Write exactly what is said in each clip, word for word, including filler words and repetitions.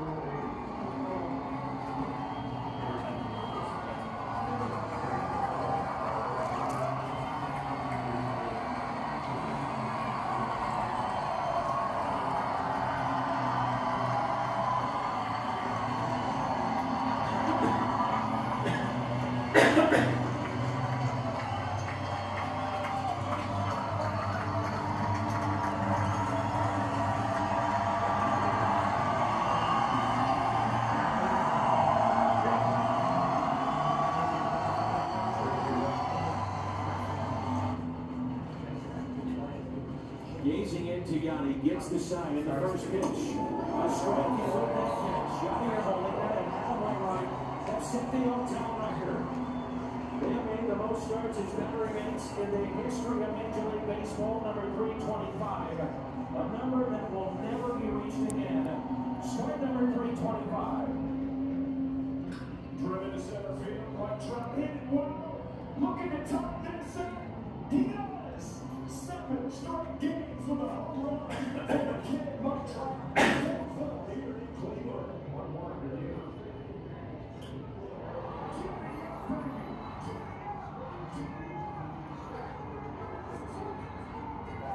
Gazing into Yanni, gets the sign in the first pitch. A strike is on that catch. Yanni holding that at halfway right. That's set the all-time record. They have made the most starts as veteran innings in the history of Major League Baseball, number three twenty-five. A number that will never be reached again. Start number three twenty-five. Driven to center field, one drop, hit it one. Looking to top this up. He does. Seven straight games with a home run. And a kid might try. Here in Cleveland. One more to do.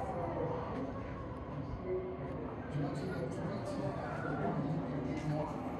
Thank you.